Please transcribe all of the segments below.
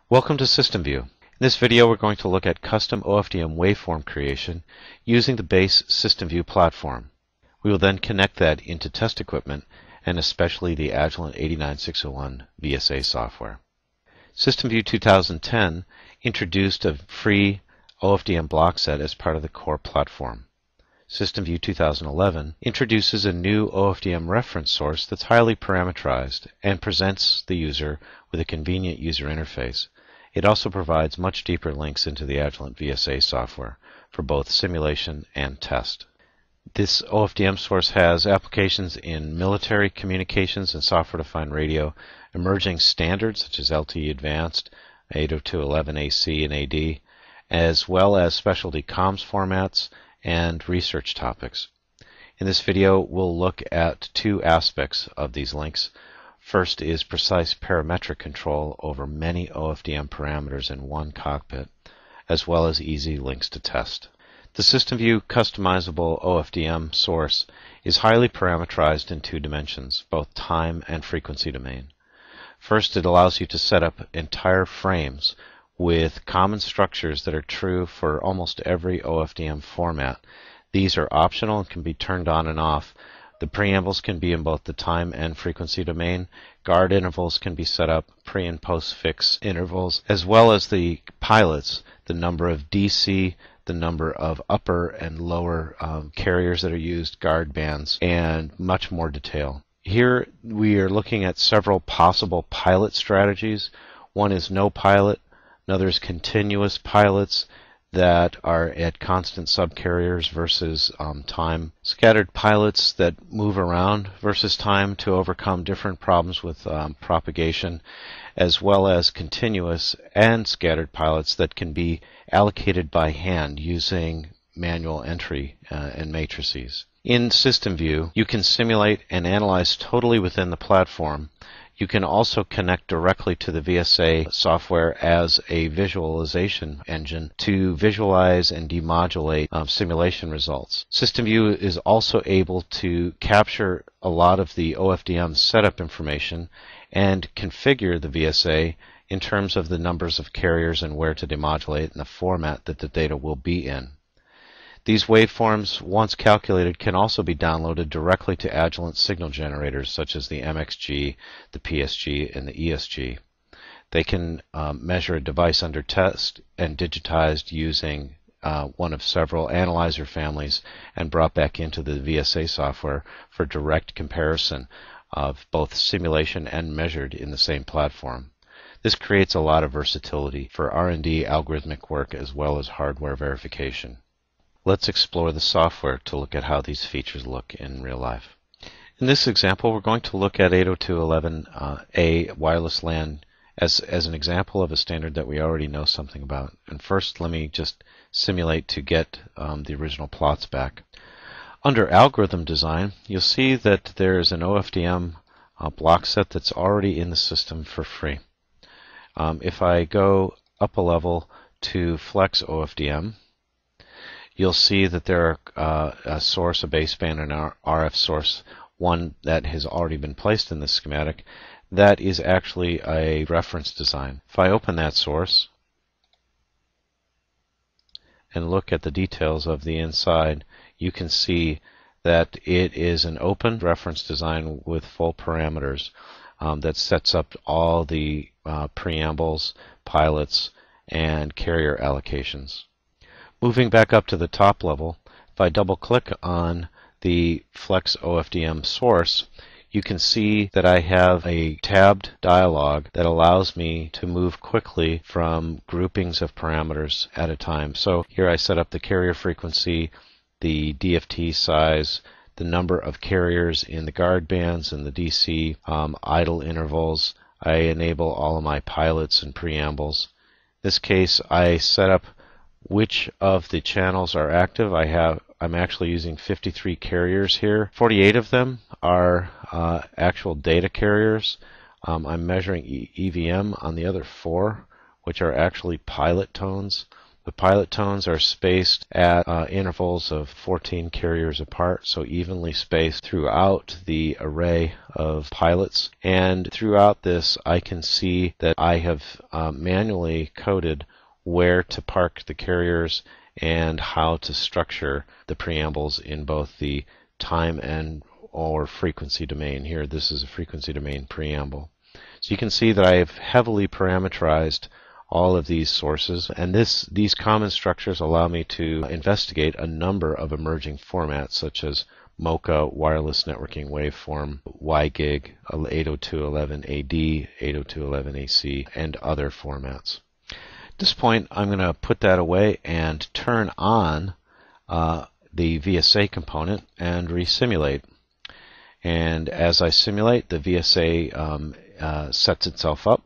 Welcome to SystemVue. In this video, we're going to look at custom OFDM waveform creation using the base SystemVue platform. We will then connect that into test equipment and especially the Agilent 89601 VSA software. SystemVue 2010 introduced a free OFDM block set as part of the core platform. SystemVue 2011 introduces a new OFDM reference source that's highly parameterized and presents the user with a convenient user interface. It also provides much deeper links into the Agilent VSA software for both simulation and test. This OFDM source has applications in military communications and software-defined radio, emerging standards such as LTE Advanced, 802.11ac and AD, as well as specialty comms formats and research topics. In this video, we'll look at two aspects of these links. First is precise parametric control over many OFDM parameters in one cockpit, as well as easy links to test. The SystemVue customizable OFDM source is highly parameterized in two dimensions, both time and frequency domain. First, it allows you to set up entire frames with common structures that are true for almost every OFDM format. These are optional and can be turned on and off. The preambles can be in both the time and frequency domain. Guard intervals can be set up, pre and post fix intervals, as well as the pilots, the number of DC, the number of upper and lower carriers that are used, guard bands, and much more detail. Here we are looking at several possible pilot strategies. One is no pilot. Another is continuous pilots that are at constant subcarriers versus time. Scattered pilots that move around versus time to overcome different problems with propagation, as well as continuous and scattered pilots that can be allocated by hand using manual entry and matrices. In SystemVue, you can simulate and analyze totally within the platform. You can also connect directly to the VSA software as a visualization engine to visualize and demodulate simulation results. SystemVue is also able to capture a lot of the OFDM setup information and configure the VSA in terms of the numbers of carriers and where to demodulate and the format that the data will be in. These waveforms, once calculated, can also be downloaded directly to Agilent signal generators such as the MXG, the PSG, and the ESG. They can measure a device under test and digitized using one of several analyzer families and brought back into the VSA software for direct comparison of both simulation and measured in the same platform. This creates a lot of versatility for R&D algorithmic work as well as hardware verification. Let's explore the software to look at how these features look in real life. In this example, we're going to look at 802.11a wireless LAN as an example of a standard that we already know something about. And first, let me just simulate to get the original plots back. Under algorithm design, you'll see that there is an OFDM block set that's already in the system for free. If I go up a level to Flex OFDM, you'll see that there are a source, a baseband, and an RF source, one that has already been placed in the schematic. That is actually a reference design. If I open that source and look at the details of the inside, you can see that it is an open reference design with full parameters that sets up all the preambles, pilots, and carrier allocations. Moving back up to the top level, if I double-click on the Flex OFDM source, you can see that I have a tabbed dialog that allows me to move quickly from groupings of parameters at a time. So here I set up the carrier frequency, the DFT size, the number of carriers in the guard bands and the DC, idle intervals. I enable all of my pilots and preambles. In this case, I set up which of the channels are active. I'm actually using 53 carriers here. 48 of them are actual data carriers. I'm measuring EVM on the other 4, which are actually pilot tones. The pilot tones are spaced at intervals of 14 carriers apart, so evenly spaced throughout the array of pilots. And throughout this, I can see that I have manually coded where to park the carriers and how to structure the preambles in both the time and or frequency domain. Here, this is a frequency domain preamble. So you can see that I have heavily parameterized all of these sources, and these common structures allow me to investigate a number of emerging formats such as MoCA, wireless networking waveform, WiGig, 802.11ad, 802.11ac, and other formats. At this point, I'm going to put that away and turn on the VSA component and resimulate. And as I simulate, the VSA sets itself up.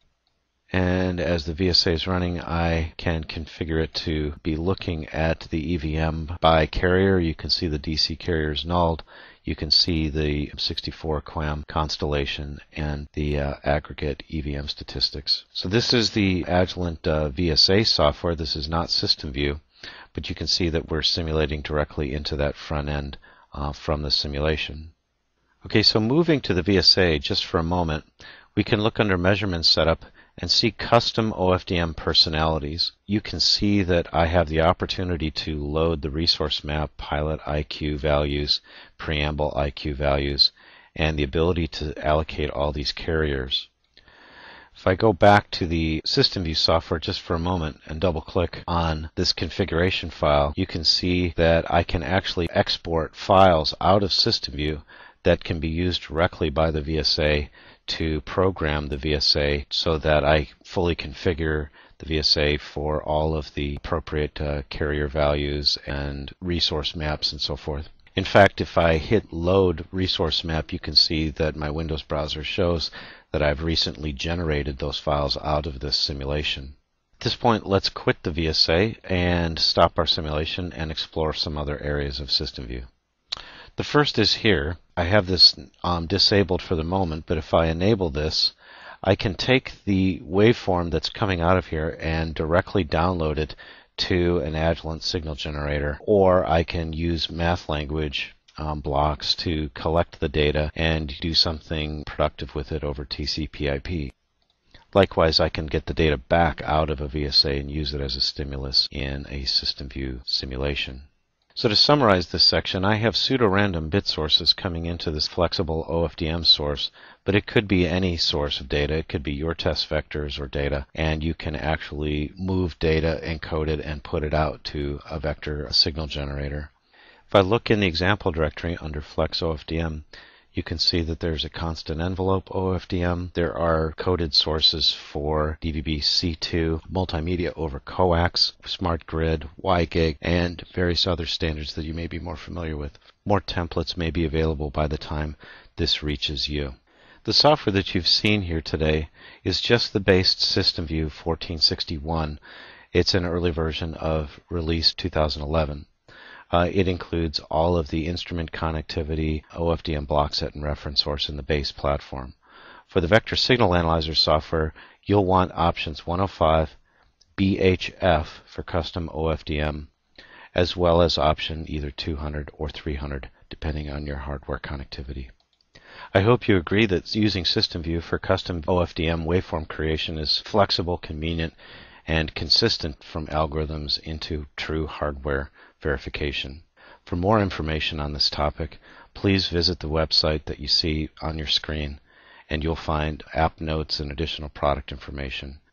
And as the VSA is running, I can configure it to be looking at the EVM by carrier. You can see the DC carrier is nulled. You can see the 64 QAM constellation and the aggregate EVM statistics. So this is the Agilent VSA software. This is not SystemVue, but you can see that we're simulating directly into that front end from the simulation. Okay, so moving to the VSA just for a moment, we can look under Measurement Setup and see Custom OFDM Personalities. You can see that I have the opportunity to load the resource map, pilot IQ values, preamble IQ values, and the ability to allocate all these carriers. If I go back to the SystemVue software just for a moment and double click on this configuration file, you can see that I can actually export files out of SystemVue that can be used directly by the VSA to program the VSA so that I fully configure the VSA for all of the appropriate carrier values and resource maps and so forth. In fact, if I hit load resource map, you can see that my Windows browser shows that I've recently generated those files out of this simulation. At this point, let's quit the VSA and stop our simulation and explore some other areas of SystemVue. The first is here. I have this disabled for the moment, but if I enable this, I can take the waveform that's coming out of here and directly download it to an Agilent signal generator, or I can use math language blocks to collect the data and do something productive with it over TCP/IP. Likewise, I can get the data back out of a VSA and use it as a stimulus in a SystemVue simulation. So to summarize this section, I have pseudo-random bit sources coming into this flexible OFDM source, but it could be any source of data. It could be your test vectors or data, and you can actually move data, encode it, and put it out to a vector signal generator. If I look in the example directory under Flex OFDM, you can see that there's a constant envelope OFDM. There are coded sources for DVB-C2, multimedia over coax, smart grid, WiGig, and various other standards that you may be more familiar with. More templates may be available by the time this reaches you. The software that you've seen here today is just the base SystemVue 1461. It's an early version of release 2011. It includes all of the instrument connectivity, OFDM block set, and reference source in the base platform. For the vector signal analyzer software, you'll want options 105, BHF for custom OFDM, as well as option either 200 or 300, depending on your hardware connectivity. I hope you agree that using SystemVue for custom OFDM waveform creation is flexible, convenient, and consistent from algorithms into true hardware verification. For more information on this topic, please visit the website that you see on your screen, and you'll find app notes and additional product information.